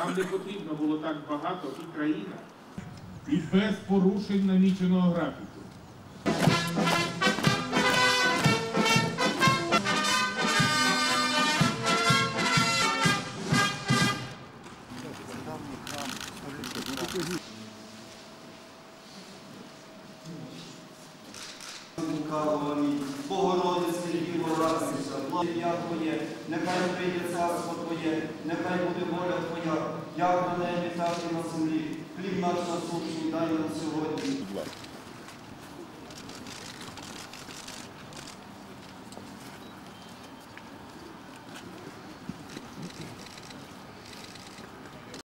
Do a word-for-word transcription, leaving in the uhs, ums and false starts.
Нам не потрібно було так багато, і країна, і без порушень наміченого графіку. Богородице, Діво, радуйся, благодать Твоє, нехай прийде царство Твоє, нехай буде воля Твоя, як на небі, так і на землі. Хліб наш насущний дай нам сьогодні.